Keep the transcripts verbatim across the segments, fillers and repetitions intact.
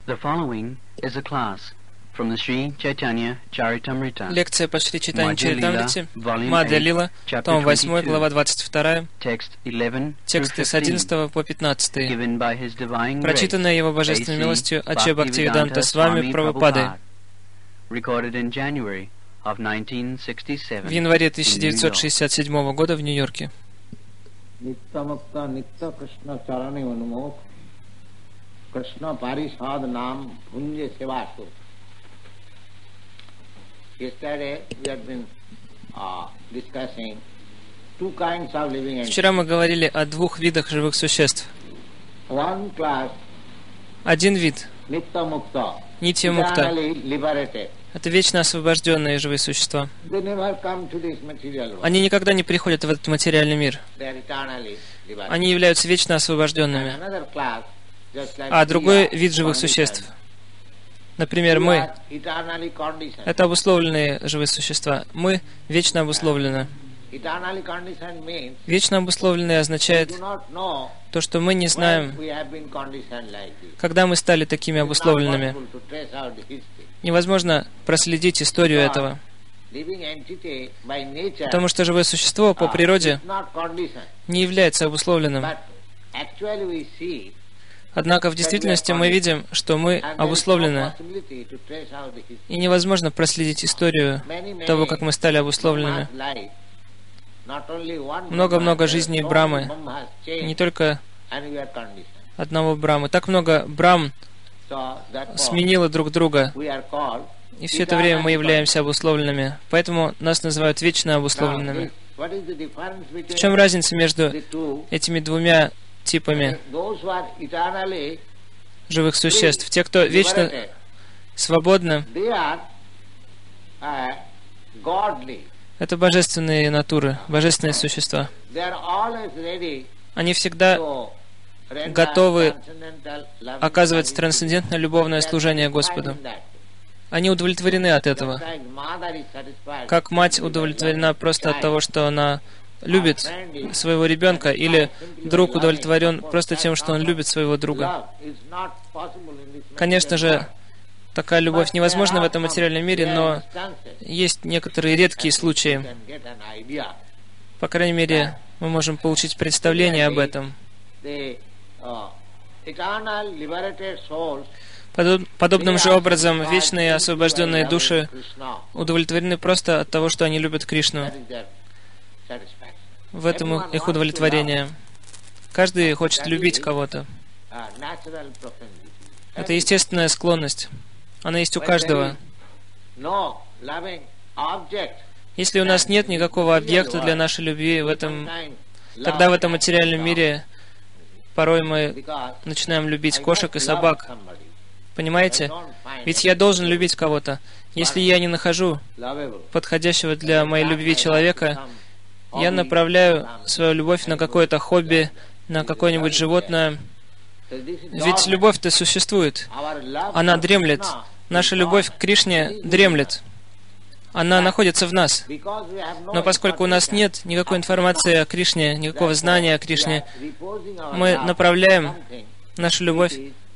The following is a class from the Sri Chaitanya Charitamrita. Лекция по Шри Чайтанья Чаритамрите, Мадхья Лила, том восьмой, глава двадцать вторая, тексты с одиннадцатого по пятнадцатый, прочитанная Его Божественной милостью Аче Бхактивиданта Свами Прабхупадой в январе тысяча девятьсот шестьдесят седьмого года в Нью-Йорке. Krishna Parishad Nam Punja Sevasu. Yesterday we had been uh, discussing two kinds of living entities. Вчера мы говорили о двух видах живых существ. One class, один вид Nitya Mukta, Нитья Мукта. eternally liberated. Это вечно освобожденные живые существа. They never come to this material world. Они никогда не приходят в этот материальный мир. They are eternally liberated. Они являются вечно And освобожденными. another class, just like А другой we are вид живых conditioned. существ, например, We мы, are eternally conditioned. это обусловленные живые существа. Мы вечно обусловлены. Eternally conditioned means Вечно обусловленные we означает do not know то, что мы не when знаем, we have been conditioned like this. когда мы стали такими It is not обусловленными. possible to trace out the history. Невозможно проследить историю этого, Living entity by nature потому что живое существо по uh, природе is not conditioned. не является обусловленным. But actually we see Однако в действительности мы видим, что мы and there is no обусловлены, possibility to trace out the history. и невозможно проследить историю Many, many того, как мы стали обусловленными. Brahma's life, not only one Много-много Brahma, жизней so Брамы, many Brahmas changed, не только and we are conditioned. одного Брамы. Так много Брам So therefore сменило друг друга, we are called и все это время мы eternally являемся обусловленными. Поэтому нас называют вечно conditioned. Now, обусловленными. this- what is the difference В between чем разница между the two? этими двумя типами Those who are eternally живых существ? Те, кто вечно liberated, свободны, they are uh, godly. это божественные натуры, божественные существа. They are always ready Они всегда to render готовы transcendental loving оказывать service. трансцендентное любовное They are служение satisfied Господу. in that. Они удовлетворены от этого. Just like mother is satisfied Как мать with her удовлетворена loving просто от child. того, что она любит своего ребенка, или друг удовлетворен просто тем, что он любит своего друга. Love is not possible in this Конечно material же, world. такая любовь But невозможна в there этом are материальном some мире, rare но instances есть некоторые редкие that случаи. you can get an idea. По крайней мере, мы можем получить представление об этом. The uh, eternal liberated souls, Подоб- Подобным they же are образом, satisfied вечные simply освобожденные by души loving Krishna. удовлетворены просто от того, что они любят Кришну. That is their satisfaction. В этом Everyone их wants to удовлетворение. Каждый хочет любить кого-то. love, uh, natural propensity. Это естественная склонность. Она есть у When каждого. there is no loving object, Если у нас нет никакого объекта для нашей любви в этом, тогда в этом материальном мире порой мы because начинаем любить I кошек и must love собак. somebody. Понимаете? Ведь я должен любить кого-то. Если я не нахожу Lovable. подходящего для моей любви человека, я направляю свою любовь на какое-то хобби, на какое-нибудь животное. Ведь любовь-то существует. Она дремлет. Наша любовь к Кришне дремлет. Она находится в нас. Но поскольку у нас нет никакой информации о Кришне, никакого знания о Кришне, мы направляем нашу любовь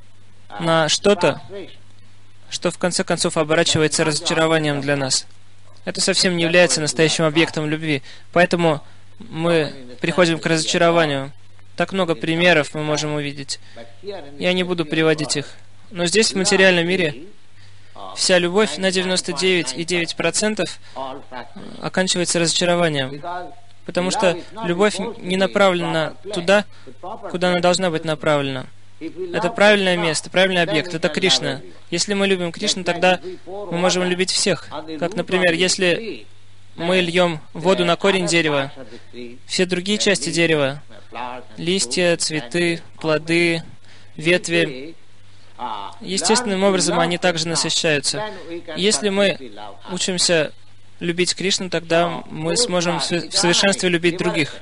на что-то, что в конце концов оборачивается разочарованием для нас. Это совсем не является настоящим объектом любви. Поэтому мы приходим к разочарованию. Так много примеров мы можем увидеть. Я не буду приводить их. Но здесь, в материальном мире, вся любовь на девяносто девять целых девять десятых процента оканчивается разочарованием. Потому что любовь не направлена туда, куда она должна быть направлена. Это правильное место, правильный объект, это Кришна. Если мы любим Кришну, тогда мы можем любить всех. Как, например, если мы льем воду на корень дерева, все другие части дерева, листья, цветы, плоды, ветви, естественным образом они также насыщаются. Если мы учимся любить Кришну, тогда мы сможем в совершенстве любить других.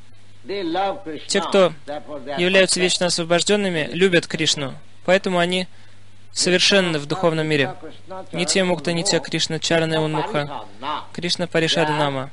Те, кто являются вечно освобожденными, любят Кришну, поэтому они совершенны в духовном мире. Нитья Мукта, Нитья Кришна, Чарана Унмуха, Кришна Паришада Нама.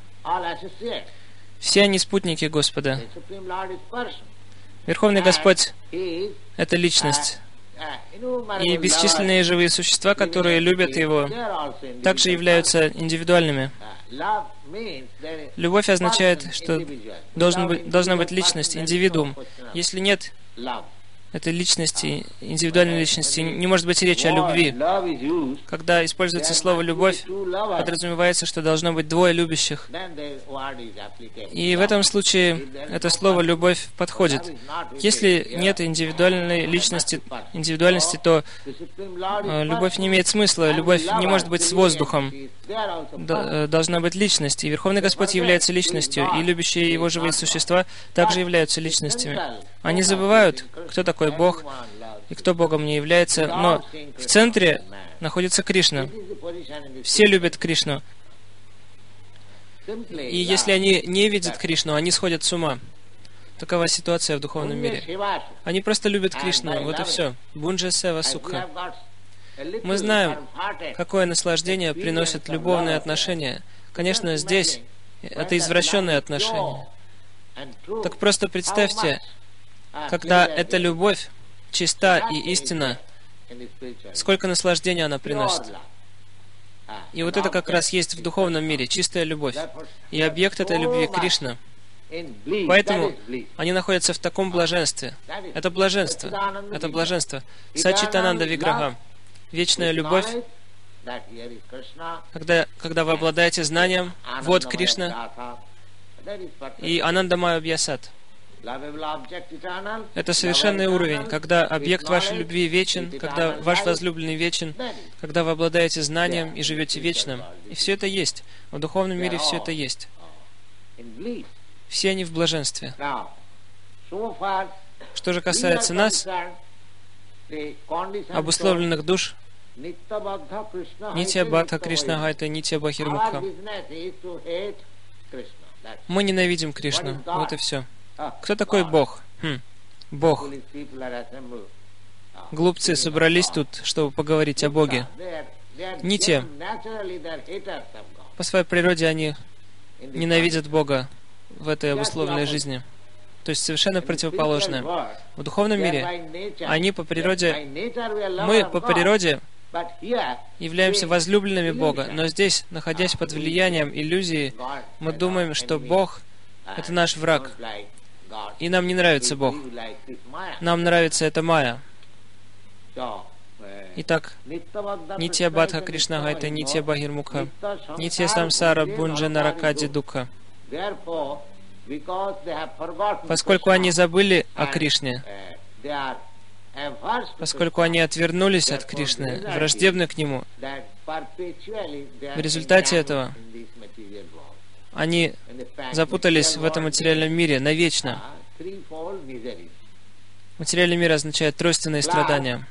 Все они спутники Господа. Верховный Господь — это личность. И бесчисленные живые существа, которые любят Его, также являются индивидуальными. Любовь означает, что должен быть, должна быть личность, индивидуум. Если нет этой личности, индивидуальной личности, не может быть речи о любви. Когда используется слово «любовь», подразумевается, что должно быть двое любящих. И в этом случае это слово «любовь» подходит. Если нет индивидуальной личности, индивидуальности, то э, любовь не имеет смысла. Любовь не может быть с воздухом. Д- должна быть личность. И Верховный Господь является личностью, и любящие Его живые существа также являются личностями. Они забывают, кто такой Бог и кто Богом не является, но в центре находится Кришна. Все любят Кришну. И если они не видят Кришну, они сходят с ума. Такова ситуация в духовном мире. Они просто любят Кришну, вот и все. Бунджа Сева Сукха. Мы знаем, какое наслаждение приносят любовные отношения. Конечно, здесь это извращенные отношения. Так просто представьте, когда эта любовь чиста и истинна, сколько наслаждения она приносит. И вот это как раз есть в духовном мире, чистая любовь. И объект этой любви — Кришна. Поэтому они находятся в таком блаженстве. Это блаженство. Это блаженство. Сачитананда Виграха. Вечная любовь. Когда, когда вы обладаете знанием, вот Кришна, и Анандамая Абьясат. Это совершенный уровень, когда объект вашей любви вечен, когда ваш возлюбленный вечен, когда вы обладаете знанием и живете вечным. И все это есть. В духовном мире все это есть. Все они в блаженстве. Что же касается нас, обусловленных душ, Нитья Бадха Кришна Гайта, Нитья Бахирмукха, мы ненавидим Кришну. Вот и все. Кто такой Бог? Хм. Бог. Глупцы собрались тут, чтобы поговорить о Боге. Нитья. По своей природе они ненавидят Бога в этой обусловленной жизни. То есть совершенно противоположное. В духовном мире они по природе, мы по природе являемся возлюбленными Бога, но здесь, находясь под влиянием иллюзии, мы думаем, что Бог — это наш враг. И нам не нравится Бог. Нам нравится эта майя. Итак, Нитья Бадха Кришна Гайта, Нитья Бахирмукха, Нитья Самсара Бунджа Наракади Духа. Поскольку они забыли о Кришне, поскольку они отвернулись от Кришны, враждебны к Нему, в результате этого они запутались в этом материальном мире навечно. Материальный мир означает тройственные страдания.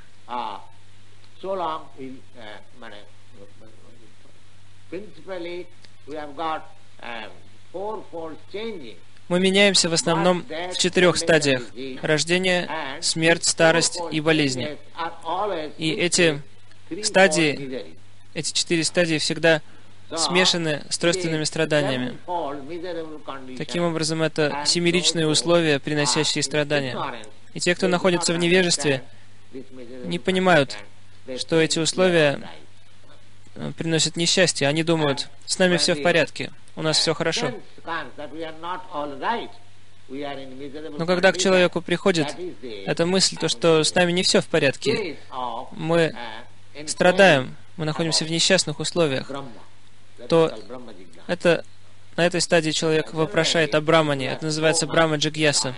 Мы меняемся в основном в четырех стадиях: рождение, смерть, старость и болезни. И эти стадии, эти четыре стадии всегда смешаны с тройственными страданиями. Таким образом, это семеричные условия, приносящие страдания. И те, кто находится в невежестве, не понимают, что эти условия приносят несчастье. Они думают, с нами все в порядке, у нас все хорошо. Но когда к человеку приходит эта мысль, то что с нами не все в порядке, мы страдаем, мы находимся в несчастных условиях, то это, на этой стадии человек вопрошает о Брамане. Это называется Брама Джигьяса.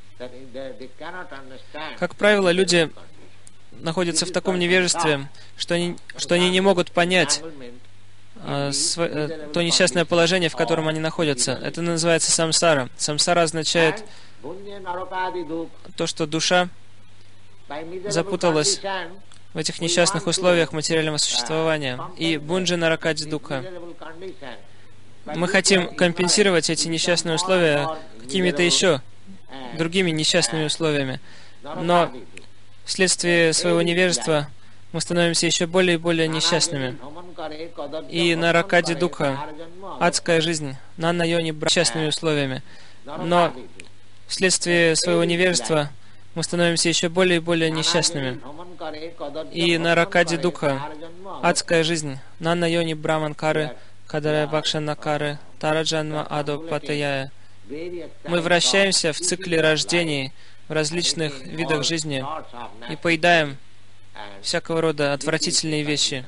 Как правило, люди находятся в таком невежестве, что они, что они не могут понять э, св, э, то несчастное положение, в котором они находятся. Это называется самсара. Самсара означает то, что душа запуталась в этих несчастных условиях материального существования. И Бунджа Наракади Духа. Мы хотим компенсировать эти несчастные условия какими-то еще другими несчастными условиями. Но вследствие своего невежества мы становимся еще более и более несчастными. И Наракади Духа, адская жизнь, Нанна Йони, несчастными условиями. Но вследствие своего невежества мы становимся еще более и более несчастными. И на Ракади Духа, адская жизнь, Нанна Йони Браман Кары, Кадарая Бакшана Кары, Тараджанма Адо Патаяя. Мы вращаемся в цикле рождений, в различных видах жизни и поедаем всякого рода отвратительные вещи.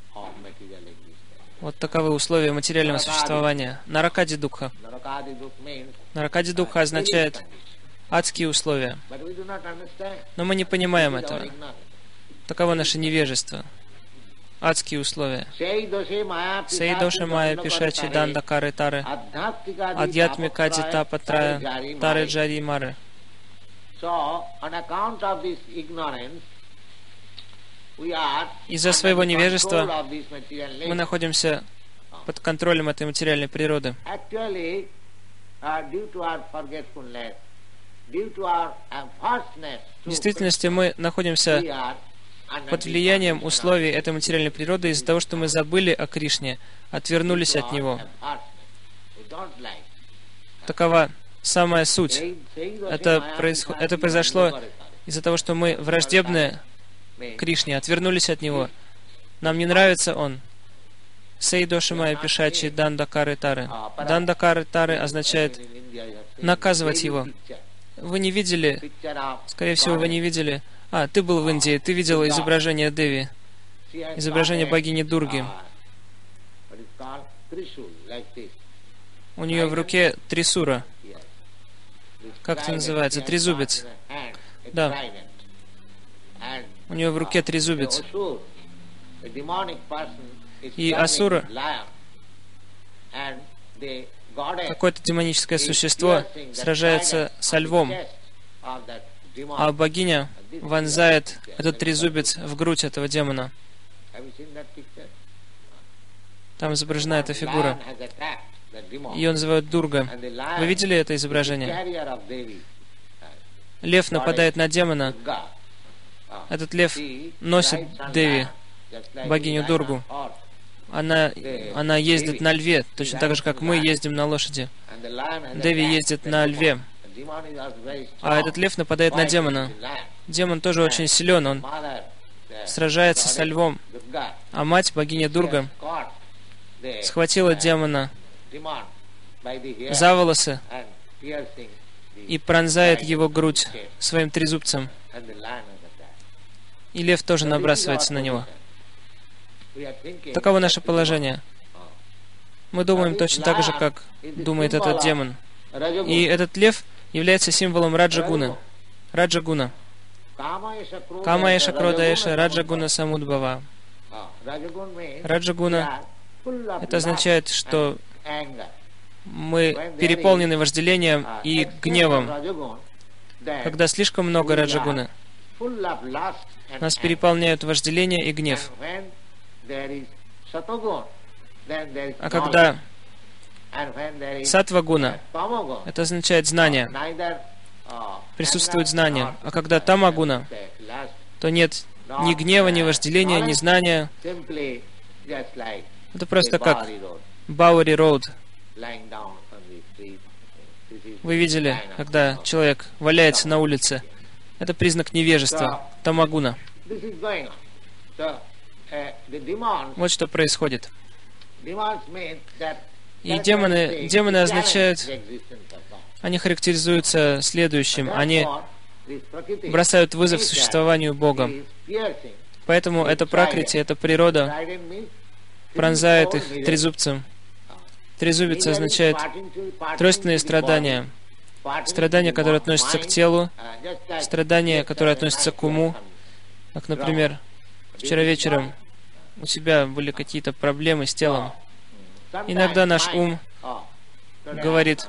Вот таковы условия материального существования. Наракади Духа. Наракади Духа означает адские условия. Но мы не понимаем этого. Таково наше невежество. Адские условия. Сейдоши Майя Пишачи Данда Кары Тары, Адьятмика Дита Патрая, Тары Джари Мары. Из-за своего невежества мы находимся под контролем этой материальной природы. В действительности мы находимся под влиянием условий этой материальной природы из-за того, что мы забыли о Кришне, отвернулись от Него. Такова самая суть. Это, происход... Это произошло из-за того, что мы враждебны Кришне, отвернулись от Него. Нам не нравится Он. Сейдошимая Пишачи Дандакары Тары. Дандакары Тары означает наказывать Его. Вы не видели, скорее всего, вы не видели. А, ты был в Индии, ты видел изображение Деви, изображение богини Дурги. У нее в руке трисура. Как это называется? Трезубец. Да. У нее в руке трезубец. И Асура, какое-то демоническое существо, сражается со львом, а богиня вонзает этот трезубец в грудь этого демона. Там изображена эта фигура. Ее называют Дурга. Вы видели это изображение? Лев нападает на демона. Этот лев носит Деви, богиню Дургу. Она, она ездит на льве, точно так же, как мы ездим на лошади. Деви ездит на льве. А этот лев нападает на демона. Демон тоже очень силен, он сражается со львом. А мать, богиня Дурга, схватила демона за волосы и пронзает его грудь своим трезубцем. И лев тоже набрасывается на него. Таково наше положение. Мы думаем точно так же, как думает этот демон. И этот лев является символом Раджагуна. Раджагуна. Кама Эша Крода Эша Раджагуна Самудбава. Раджагуна — это означает, что мы переполнены вожделением и гневом. Когда слишком много раджагуна, нас переполняют вожделение и гнев. А когда сатвагуна, это означает знание, присутствует знание. А когда тамагуна, то нет ни гнева, ни вожделения, ни знания. Это просто как Баури Роуд. Вы видели, когда человек валяется на улице? Это признак невежества, тамагуна. Вот что происходит. И демоны, демоны означают, они характеризуются следующим. Они бросают вызов существованию Бога. Поэтому это пракрити, это природа, пронзает их трезубцем. Трезубец означает тройственные страдания. Страдания, которые относятся к телу, страдания, которые относятся к уму. Как, например, вчера вечером у тебя были какие-то проблемы с телом. Иногда наш ум говорит: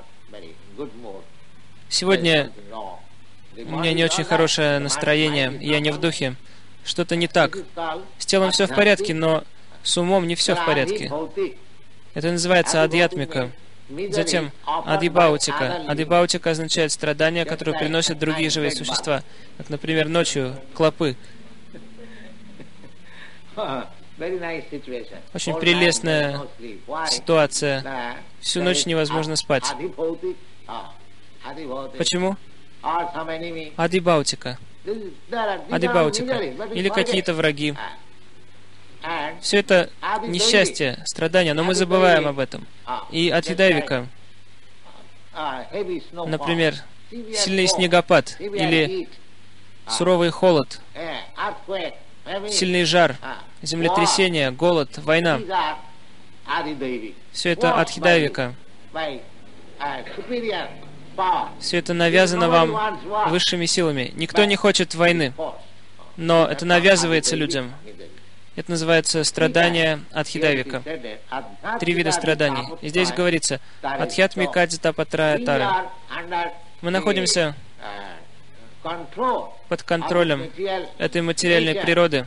сегодня у меня не очень хорошее настроение, я не в духе, что-то не так. С телом все в порядке, но с умом не все в порядке. Это называется адьятмика. Затем адибаутика. Адибаутика означает страдания, которые приносят другие живые существа. Как, например, ночью клопы. Очень прелестная ситуация. Всю ночь невозможно спать. Почему? or some enemy. Адибаутика, This is- there are- these are Адибаутика, miseries, but we или forget. какие-то враги. And Все это несчастье, страдания, но мы забываем об этом. И Адхидайвика, uh, heavy snowfall, например, severe сильный cold, снегопад severe или heat, суровый холод, eh, earthquake, famine, сильный жар, uh, землетрясение, голод, война. these are Adidaivi. Все это Forced Адхидайвика. by, by, uh, superior power. Все это навязано Nobody вам wants war. высшими силами. Никто не хочет войны, Force. но это That's навязывается Adidaivi. людям. Это называется страдание Адхидайвика. Три вида страданий. И здесь говорится Адхьятми Кадзита Патрая Тара. Мы находимся под контролем этой материальной природы.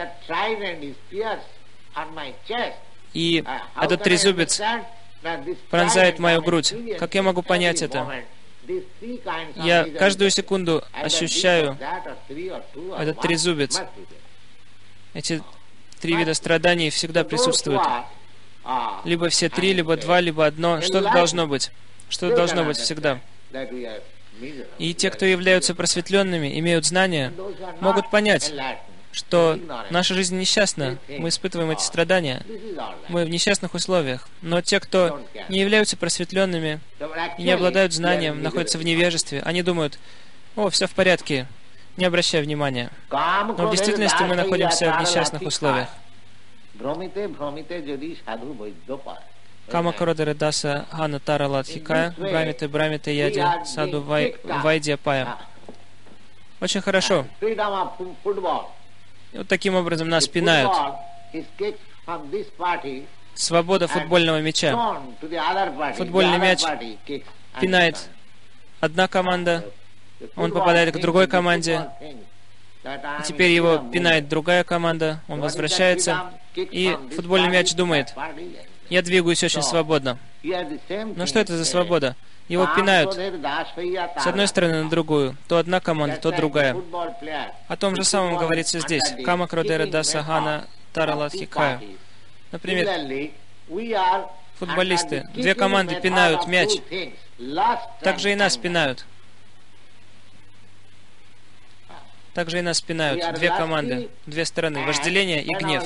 И этот трезубец пронзает мою грудь. Как я могу понять это? Я каждую секунду ощущаю этот трезубец. Эти три вида страданий всегда присутствуют. Либо все три, либо два, либо одно. Что-то должно быть. Что-то должно быть всегда. И те, кто являются просветленными, имеют знания, могут понять, что наша жизнь несчастна. Мы испытываем эти страдания. Мы в несчастных условиях. Но те, кто не являются просветленными и не обладают знанием, находятся в невежестве, они думают: «О, все в порядке, не обращай внимания». Но в действительности мы находимся в несчастных условиях. Кама Кродера Даса Хана Тара Ладхикая, Брамите Брамите Яди Саду Вайдия Пая. Очень хорошо. И вот таким образом нас пинают. Свобода футбольного мяча. Футбольный мяч пинает одна команда, он попадает к другой команде, и теперь его пинает другая команда, он возвращается, и футбольный мяч думает: «Я двигаюсь очень свободно». Но что это за свобода? Его пинают с одной стороны на другую, то одна команда, то другая. О том же самом говорится здесь. Кама Кродера Даса Хана Тара Ладхикая. Например, футболисты, две команды пинают мяч, также и нас пинают. Также и нас пинают две команды, две стороны, вожделение и гнев.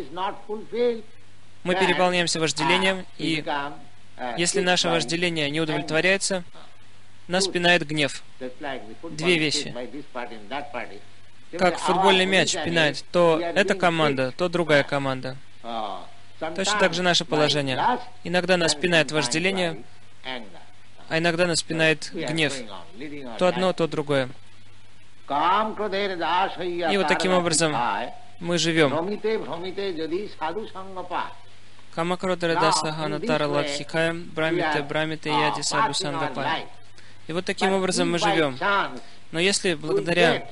Мы переполняемся вожделением, и если наше вожделение не удовлетворяется, нас пинает гнев. Две вещи. Как футбольный мяч пинает то эта команда, то другая команда. Точно так же наше положение. Иногда нас пинает вожделение, а иногда нас пинает гнев. То одно, то другое. И вот таким образом мы живем. Камакродара Даса Хана Тара Ладхикая, Брамите Брамите Яди Саду Сангапай. И вот таким образом мы живем. Но если благодаря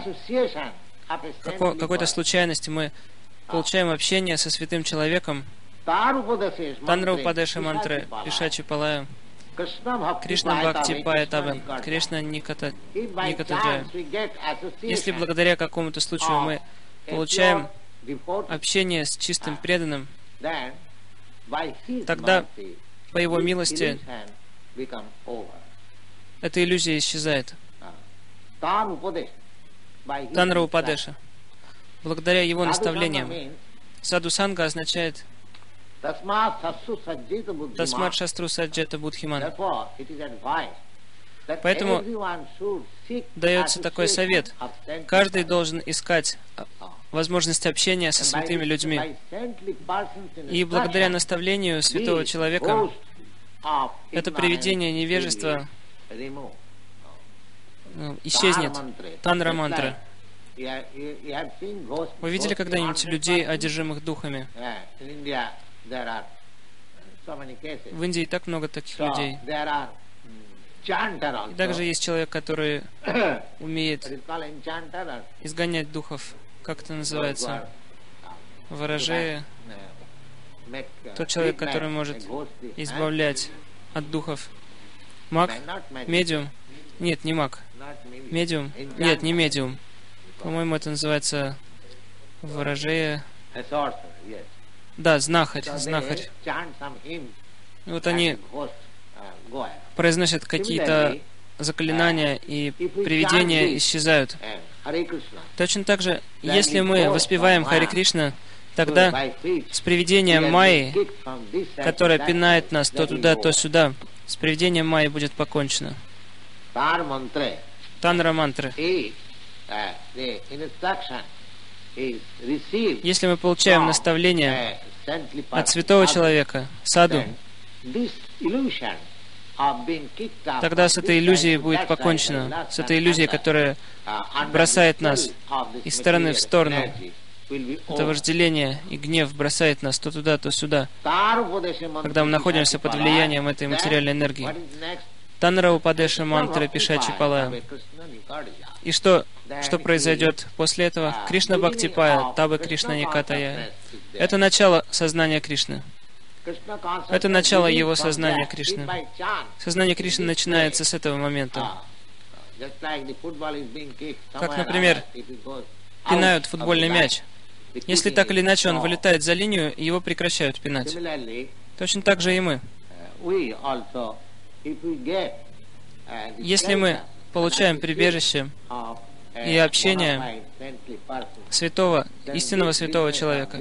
какой-то случайности мы получаем общение со святым человеком, Танра Упадеша Мантра Пишачи Палая, Кришна Бхакти Паятабе, Кришна Никата Джая. Если благодаря какому-то случаю мы получаем общение с чистым преданным, тогда, по его милости, эта иллюзия исчезает. Танра Упадеша. Благодаря его наставлениям. Саду-санга означает Тасмат Шастру Саджета Будхиман. Поэтому дается такой совет. Каждый должен искать возможность общения со святыми людьми. И благодаря наставлению святого человека это приведение невежества исчезнет. Танра мантра. Вы видели когда-нибудь людей, одержимых духами? В Индии так много таких людей. И также есть человек, который умеет изгонять духов. Как это называется? Ворожея. Тот человек, который может избавлять от духов. Маг? Медиум? Нет, не маг. Медиум? Нет, не медиум. По-моему, это называется ворожея. Да, знахарь, знахарь. И вот они произносят какие-то заклинания и привидения исчезают. Точно так же, если мы воспеваем Харе Кришна, тогда с привидением Майи, которое пинает нас то туда, то сюда, с привидением Майи будет покончено. Танра мантры. Если мы получаем наставление от святого человека, саду, тогда с этой иллюзией будет покончено, с этой иллюзией, которая бросает нас из стороны в сторону. Это вожделение и гнев бросает нас то туда, то сюда, когда мы находимся под влиянием этой материальной энергии. Танра Упадеша мантры Пишачи Палая. И что, что произойдет после этого? Кришна Бхактипая, Табы Кришна Никатая. Это начало сознания Кришны. Это начало его сознания Кришны. Сознание Кришны начинается с этого момента. Как, например, пинают футбольный мяч. Если так или иначе он вылетает за линию, его прекращают пинать. Точно так же и мы. Если мы получаем прибежище и общение святого, истинного святого человека,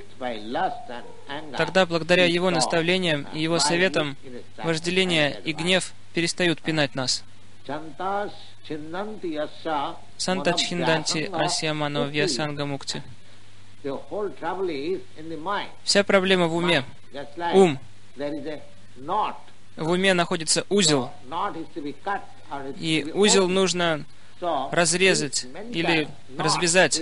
тогда благодаря его наставлениям и его советам вожделение и гнев перестают пинать нас. Санта Чхинданти Асья Мановья Санга Мукти. Вся проблема в уме. Ум. В уме находится узел, и узел нужно разрезать или развязать.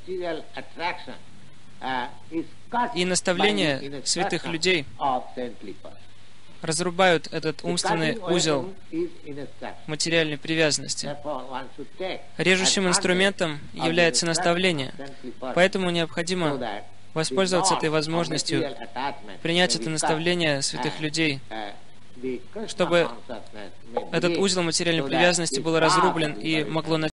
И наставления святых людей разрубают этот умственный узел материальной привязанности. Режущим инструментом является наставление, поэтому необходимо воспользоваться этой возможностью, принять это наставление святых людей, чтобы этот узел материальной привязанности был разрублен и могло начать